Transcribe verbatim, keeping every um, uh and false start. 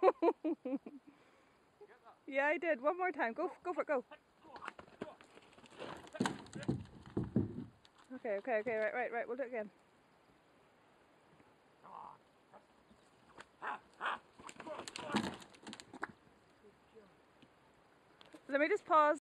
Yeah, I did. One more time. Go, go for it. Go. Okay, okay, okay. Right, right, right. We'll do it again. Let me just pause.